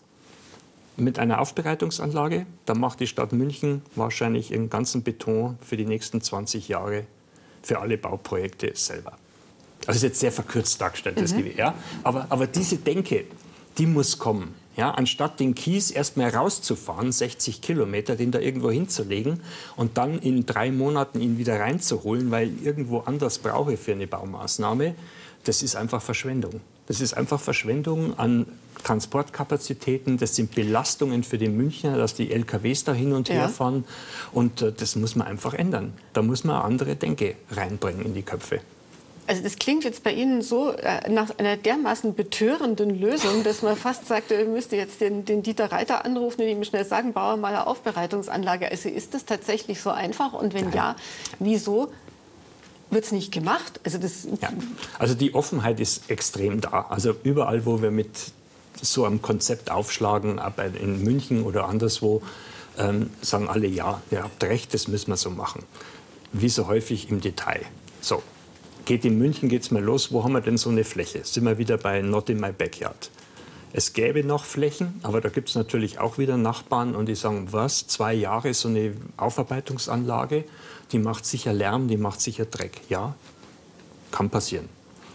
mit einer Aufbereitungsanlage, da macht die Stadt München wahrscheinlich ihren ganzen Beton für die nächsten zwanzig Jahre für alle Bauprojekte selber. Das ist jetzt sehr verkürzt dargestellt, das mhm. ja, aber, aber diese Denke, die muss kommen. Ja, anstatt den Kies erst mal rauszufahren, sechzig Kilometer, den da irgendwo hinzulegen und dann in drei Monaten ihn wieder reinzuholen, weil ich irgendwo anders brauche für eine Baumaßnahme, das ist einfach Verschwendung. Das ist einfach Verschwendung an Transportkapazitäten. Das sind Belastungen für die Münchner, dass die L K Ws da hin und her ja. fahren. Und äh, das muss man einfach ändern. Da muss man eine andere Denke reinbringen in die Köpfe. Also das klingt jetzt bei Ihnen so äh, nach einer dermaßen betörenden Lösung, dass man fast sagt, ihr müsst jetzt den, den Dieter Reiter anrufen und ihm schnell sagen, baue mal eine Aufbereitungsanlage. Also ist das tatsächlich so einfach? Und wenn Nein. ja, wieso wird es nicht gemacht? Also, das ja. also die Offenheit ist extrem da. Also überall, wo wir mit so einem Konzept aufschlagen, aber in München oder anderswo, ähm, sagen alle, ja, ihr habt recht, das müssen wir so machen. Wie so häufig im Detail. So. Geht in München, geht's mal los, wo haben wir denn so eine Fläche? Sind wir wieder bei Not in my backyard. Es gäbe noch Flächen, aber da gibt es natürlich auch wieder Nachbarn und die sagen, was, zwei Jahre so eine Aufarbeitungsanlage, die macht sicher Lärm, die macht sicher Dreck. Ja, kann passieren.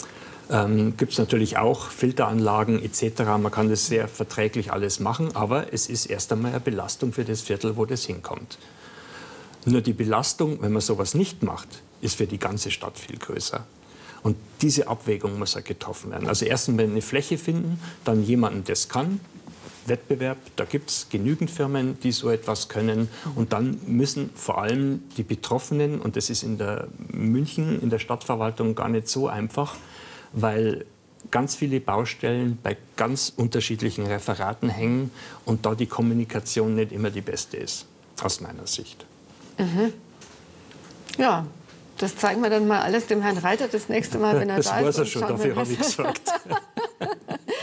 Ähm, gibt es natürlich auch Filteranlagen et cetera. Man kann das sehr verträglich alles machen, aber es ist erst einmal eine Belastung für das Viertel, wo das hinkommt. Nur die Belastung, wenn man sowas nicht macht, ist für die ganze Stadt viel größer. Und diese Abwägung muss ja getroffen werden. Also erstens eine Fläche finden, dann jemanden, der das kann. Wettbewerb, da gibt es genügend Firmen, die so etwas können. Und dann müssen vor allem die Betroffenen, und das ist in der München, in der Stadtverwaltung gar nicht so einfach, weil ganz viele Baustellen bei ganz unterschiedlichen Referaten hängen und da die Kommunikation nicht immer die beste ist, aus meiner Sicht. Mhm. Ja. Das zeigen wir dann mal alles dem Herrn Reiter das nächste Mal, wenn er das da ist. Das weiß er schon, dafür habe ich gesagt.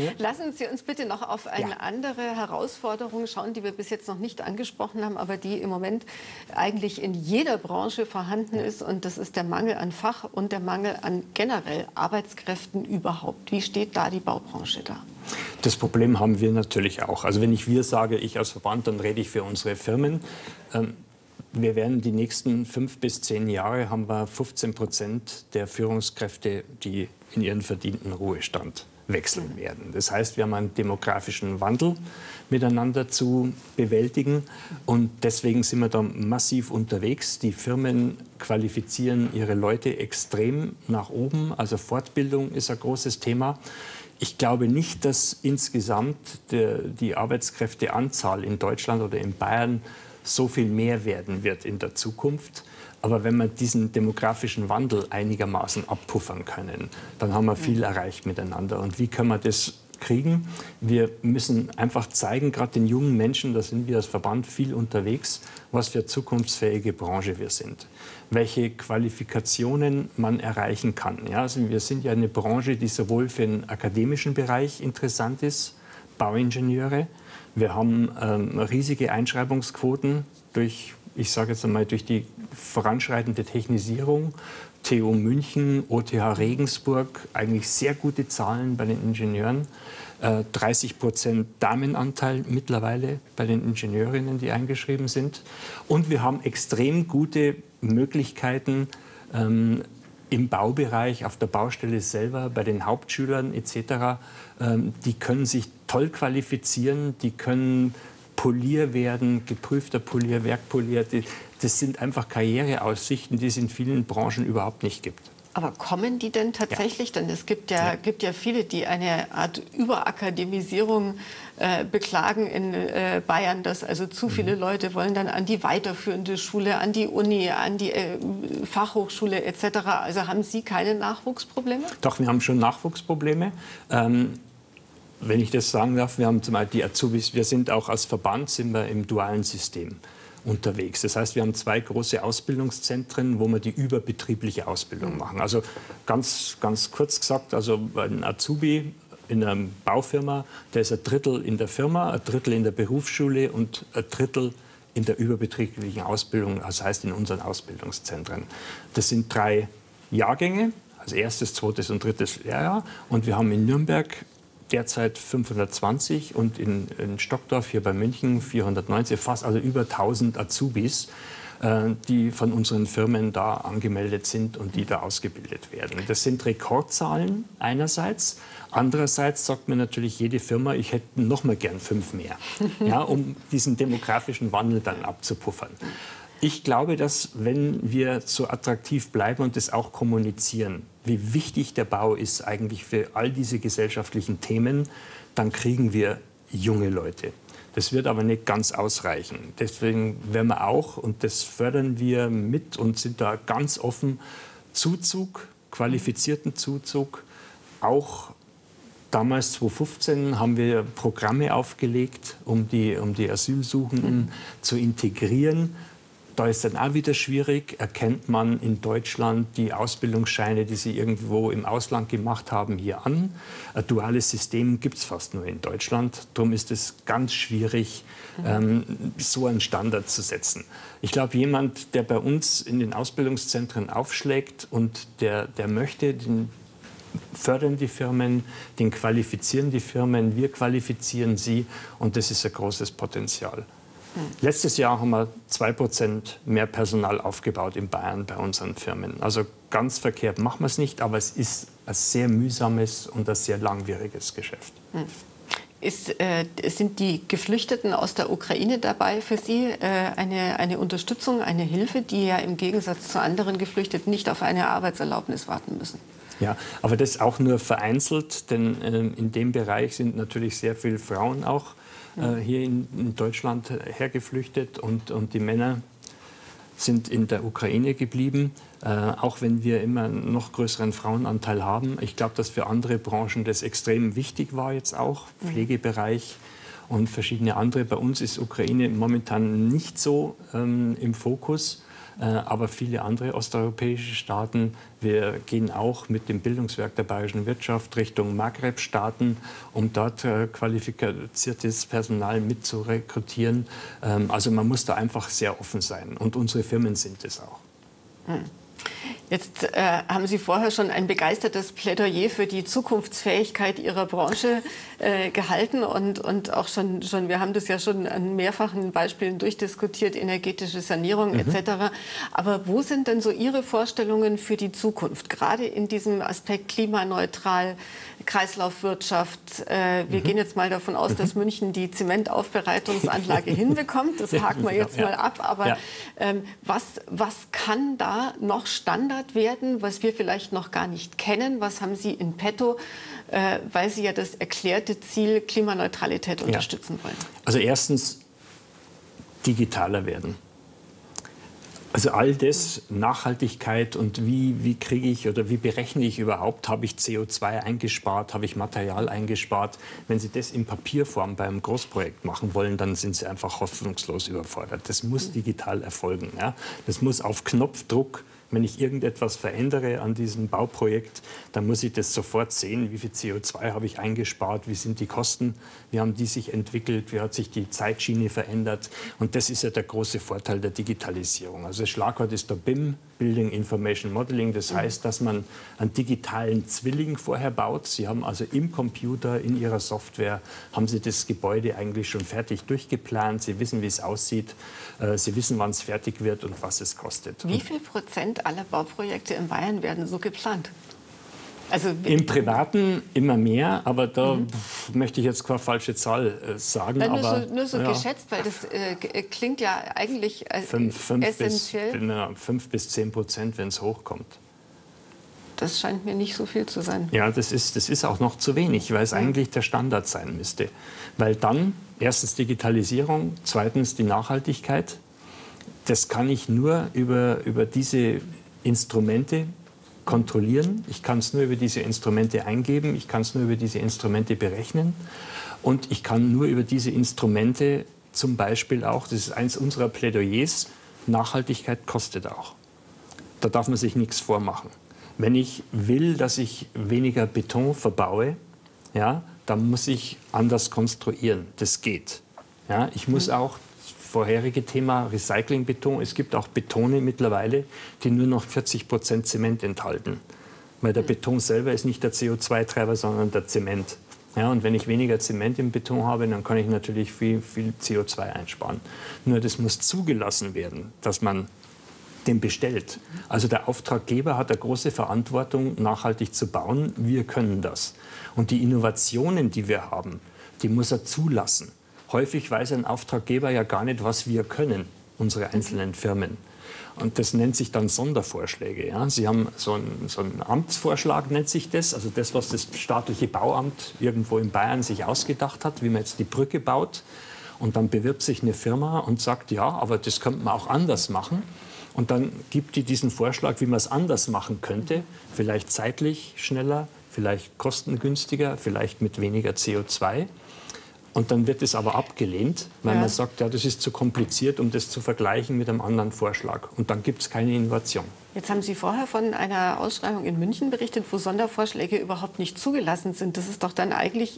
Ja. Lassen Sie uns bitte noch auf eine Ja. andere Herausforderung schauen, die wir bis jetzt noch nicht angesprochen haben, aber die im Moment eigentlich in jeder Branche vorhanden ist. Und das ist der Mangel an Fach- und der Mangel an generell Arbeitskräften überhaupt. Wie steht da die Baubranche da? Das Problem haben wir natürlich auch. Also wenn ich wir sage, ich als Verband, dann rede ich für unsere Firmen. Ähm, Wir werden die nächsten fünf bis zehn Jahre haben wir fünfzehn Prozent der Führungskräfte, die in ihren verdienten Ruhestand wechseln werden. Das heißt, wir haben einen demografischen Wandel miteinander zu bewältigen und deswegen sind wir da massiv unterwegs. Die Firmen qualifizieren ihre Leute extrem nach oben, also Fortbildung ist ein großes Thema. Ich glaube nicht, dass insgesamt der, die Arbeitskräfteanzahl in Deutschland oder in Bayern so viel mehr werden wird in der Zukunft. Aber wenn wir diesen demografischen Wandel einigermaßen abpuffern können, dann haben wir viel erreicht miteinander. Und wie können wir das kriegen? Wir müssen einfach zeigen, gerade den jungen Menschen, da sind wir als Verband viel unterwegs, was für eine zukunftsfähige Branche wir sind. Welche Qualifikationen man erreichen kann. Ja, also wir sind ja eine Branche, die sowohl für den akademischen Bereich interessant ist, Bauingenieure. Wir haben ähm, riesige Einschreibungsquoten durch, ich sage jetzt einmal, durch die voranschreitende Technisierung. T U München, O T H Regensburg, eigentlich sehr gute Zahlen bei den Ingenieuren. Äh, dreißig Prozent Damenanteil mittlerweile bei den Ingenieurinnen, die eingeschrieben sind. Und wir haben extrem gute Möglichkeiten, ähm, im Baubereich, auf der Baustelle selber, bei den Hauptschülern et cetera. Ähm, die können sich toll qualifizieren, die können Polier werden, geprüfter Polier, Werkpolier. Die, das sind einfach Karriereaussichten, die es in vielen Branchen überhaupt nicht gibt. Aber kommen die denn tatsächlich? Ja. Denn es gibt ja, ja. gibt ja viele, die eine Art Überakademisierung äh, beklagen in äh, Bayern, dass also zu viele Leute wollen dann an die weiterführende Schule, an die Uni, an die äh, Fachhochschule et cetera. Also haben Sie keine Nachwuchsprobleme? Doch, wir haben schon Nachwuchsprobleme. Ähm, wenn ich das sagen darf, wir haben zum Beispiel die Azubis, wir sind auch als Verband sind wir im dualen System unterwegs. Das heißt, wir haben zwei große Ausbildungszentren, wo wir die überbetriebliche Ausbildung machen. Also ganz, ganz kurz gesagt, also ein Azubi in einer Baufirma, der ist ein Drittel in der Firma, ein Drittel in der Berufsschule und ein Drittel in der überbetrieblichen Ausbildung, das heißt in unseren Ausbildungszentren. Das sind drei Jahrgänge, also erstes, zweites und drittes Lehrjahr. Und wir haben in Nürnberg derzeit fünfhundertzwanzig und in, in Stockdorf hier bei München vierhundertneunzig, fast also über tausend Azubis, äh, die von unseren Firmen da angemeldet sind und die da ausgebildet werden. Das sind Rekordzahlen einerseits. Andererseits sagt mir natürlich jede Firma, ich hätte noch mal gern fünf mehr, ja, um diesen demografischen Wandel dann abzupuffern. Ich glaube, dass wenn wir so attraktiv bleiben und das auch kommunizieren, wie wichtig der Bau ist eigentlich für all diese gesellschaftlichen Themen, dann kriegen wir junge Leute. Das wird aber nicht ganz ausreichen. Deswegen werden wir auch, und das fördern wir mit und sind da ganz offen, Zuzug, qualifizierten Zuzug. Auch damals zweitausendfünfzehn haben wir Programme aufgelegt, um die, um die Asylsuchenden mhm. zu integrieren. Da ist dann auch wieder schwierig, erkennt man in Deutschland die Ausbildungsscheine, die sie irgendwo im Ausland gemacht haben, hier an. Ein duales System gibt es fast nur in Deutschland. Darum ist es ganz schwierig, ähm, so einen Standard zu setzen. Ich glaube, jemand, der bei uns in den Ausbildungszentren aufschlägt und der, der möchte, den fördern die Firmen, den qualifizieren die Firmen, wir qualifizieren sie und das ist ein großes Potenzial. Letztes Jahr haben wir zwei Prozent mehr Personal aufgebaut in Bayern bei unseren Firmen. Also ganz verkehrt machen wir es nicht, aber es ist ein sehr mühsames und ein sehr langwieriges Geschäft. Ist, äh, sind die Geflüchteten aus der Ukraine dabei für Sie äh, eine, eine Unterstützung, eine Hilfe, die ja im Gegensatz zu anderen Geflüchteten nicht auf eine Arbeitserlaubnis warten müssen? Ja, aber das auch nur vereinzelt, denn äh, in dem Bereich sind natürlich sehr viele Frauen auch äh, hier in, in Deutschland hergeflüchtet und, und die Männer sind in der Ukraine geblieben, äh, auch wenn wir immer noch größeren Frauenanteil haben. Ich glaube, dass für andere Branchen das extrem wichtig war jetzt auch, Pflegebereich und verschiedene andere. Bei uns ist Ukraine momentan nicht so ähm, im Fokus. aber viele andere osteuropäische Staaten. Wir gehen auch mit dem Bildungswerk der bayerischen Wirtschaft Richtung Maghreb-Staaten, um dort qualifiziertes Personal mitzurekrutieren. Also man muss da einfach sehr offen sein und unsere Firmen sind es auch. Hm. Jetzt äh, haben Sie vorher schon ein begeistertes Plädoyer für die Zukunftsfähigkeit Ihrer Branche äh, gehalten und, und auch schon, schon, wir haben das ja schon an mehrfachen Beispielen durchdiskutiert, energetische Sanierung mhm. et cetera. Aber wo sind denn so Ihre Vorstellungen für die Zukunft, gerade in diesem Aspekt klimaneutral, Kreislaufwirtschaft? Äh, wir mhm. gehen jetzt mal davon aus, mhm. dass München die Zementaufbereitungsanlage hinbekommt. Das haken wir jetzt ja. mal ab. Aber ja. ähm, was, was kann da noch Standard werden, was wir vielleicht noch gar nicht kennen? Was haben Sie in petto, äh, weil Sie ja das erklärte Ziel Klimaneutralität ja. unterstützen wollen? Also erstens digitaler werden. Also all das, Nachhaltigkeit und wie, wie kriege ich oder wie berechne ich überhaupt, habe ich C O zwei eingespart, habe ich Material eingespart. Wenn Sie das in Papierform beim Großprojekt machen wollen, dann sind Sie einfach hoffnungslos überfordert. Das muss digital erfolgen. Ja? Das muss auf Knopfdruck. Wenn ich irgendetwas verändere an diesem Bauprojekt, dann muss ich das sofort sehen, wie viel C O zwei habe ich eingespart, wie sind die Kosten, wie haben die sich entwickelt, wie hat sich die Zeitschiene verändert. Und das ist ja der große Vorteil der Digitalisierung. Also das Schlagwort ist der B I M, Building Information Modeling. Das heißt, dass man einen digitalen Zwilling vorher baut. Sie haben also im Computer, in Ihrer Software, haben Sie das Gebäude eigentlich schon fertig durchgeplant. Sie wissen, wie es aussieht. Sie wissen, wann es fertig wird und was es kostet. Wie viel Prozent aller Bauprojekte in Bayern werden so geplant? Also im Privaten immer mehr, aber da mhm. möchte ich jetzt keine falsche Zahl äh, sagen. Nein, nur aber, so, nur so ja. geschätzt, weil das äh, klingt ja eigentlich äh, fünf, fünf essentiell. Bis, na, fünf bis zehn Prozent, wenn es hochkommt. Das scheint mir nicht so viel zu sein. Ja, das ist, das ist auch noch zu wenig, weil es mhm. eigentlich der Standard sein müsste. Weil dann erstens Digitalisierung, zweitens die Nachhaltigkeit. Das kann ich nur über, über diese Instrumente kontrollieren. Ich kann es nur über diese Instrumente eingeben. Ich kann es nur über diese Instrumente berechnen. Und ich kann nur über diese Instrumente zum Beispiel auch, das ist eins unserer Plädoyers, Nachhaltigkeit kostet auch. Da darf man sich nichts vormachen. Wenn ich will, dass ich weniger Beton verbaue, ja, dann muss ich anders konstruieren. Das geht. Ja, ich muss mhm. auch vorherige Thema Recyclingbeton. Es gibt auch Betone mittlerweile, die nur noch vierzig Prozent Zement enthalten. Weil der Beton selber ist nicht der C O zwei Treiber, sondern der Zement. Ja, und wenn ich weniger Zement im Beton habe, dann kann ich natürlich viel, viel C O zwei einsparen. Nur das muss zugelassen werden, dass man den bestellt. Also der Auftraggeber hat eine große Verantwortung, nachhaltig zu bauen. Wir können das. Und die Innovationen, die wir haben, die muss er zulassen. Häufig weiß ein Auftraggeber ja gar nicht, was wir können, unsere einzelnen Firmen. Und das nennt sich dann Sondervorschläge. Ja? Sie haben so einen, so einen Amtsvorschlag, nennt sich das, also das, was das staatliche Bauamt irgendwo in Bayern sich ausgedacht hat, wie man jetzt die Brücke baut. Und dann bewirbt sich eine Firma und sagt, ja, aber das könnte man auch anders machen. Und dann gibt die diesen Vorschlag, wie man es anders machen könnte, vielleicht zeitlich schneller, vielleicht kostengünstiger, vielleicht mit weniger C O zwei. Und dann wird es aber abgelehnt, weil ja. man sagt, ja, das ist zu kompliziert, um das zu vergleichen mit einem anderen Vorschlag. Und dann gibt es keine Innovation. Jetzt haben Sie vorher von einer Ausschreibung in München berichtet, wo Sondervorschläge überhaupt nicht zugelassen sind. Das ist doch dann eigentlich,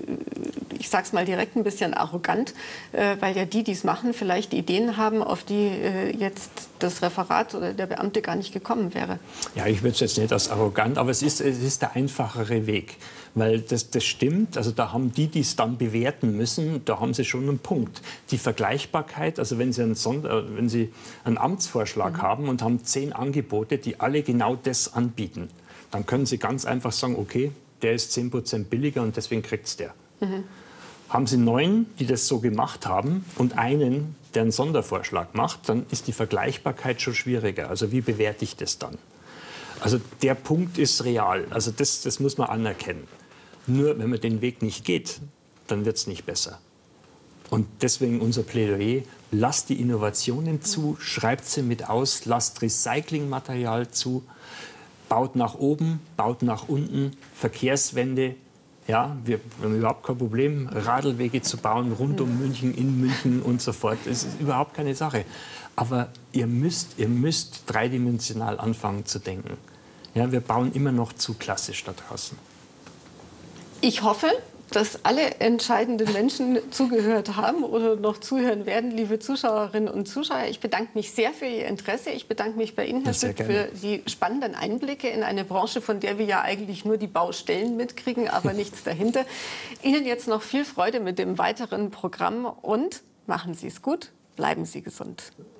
ich sage es mal direkt, ein bisschen arrogant, weil ja die, die es machen, vielleicht Ideen haben, auf die jetzt das Referat oder der Beamte gar nicht gekommen wäre. Ja, ich würde es jetzt nicht als arrogant, aber es ist, es ist der einfachere Weg. Weil das, das stimmt, also da haben die, die es dann bewerten müssen, da haben sie schon einen Punkt. Die Vergleichbarkeit, also wenn Sie einen, Sonder, wenn sie einen Amtsvorschlag mhm. haben und haben zehn Angebote, die alle genau das anbieten, dann können Sie ganz einfach sagen, okay, der ist zehn Prozent billiger und deswegen kriegt es der. Mhm. Haben Sie neun, die das so gemacht haben und einen, der einen Sondervorschlag macht, dann ist die Vergleichbarkeit schon schwieriger. Also wie bewerte ich das dann? Also der Punkt ist real, also das, das muss man anerkennen. Nur wenn man den Weg nicht geht, dann wird es nicht besser. Und deswegen unser Plädoyer, lasst die Innovationen zu, schreibt sie mit aus, lasst Recyclingmaterial zu, baut nach oben, baut nach unten, Verkehrswende, Ja, wir haben überhaupt kein Problem, Radlwege zu bauen rund um München, in München und so fort. Das ist überhaupt keine Sache. Aber ihr müsst, ihr müsst dreidimensional anfangen zu denken. Ja, wir bauen immer noch zu klassisch da draußen. Ich hoffe, dass alle entscheidenden Menschen zugehört haben oder noch zuhören werden, liebe Zuschauerinnen und Zuschauer. Ich bedanke mich sehr für Ihr Interesse. Ich bedanke mich bei Ihnen, Herr Schütt, für die spannenden Einblicke in eine Branche, von der wir ja eigentlich nur die Baustellen mitkriegen, aber nichts dahinter. Ihnen jetzt noch viel Freude mit dem weiteren Programm und machen Sie es gut, bleiben Sie gesund.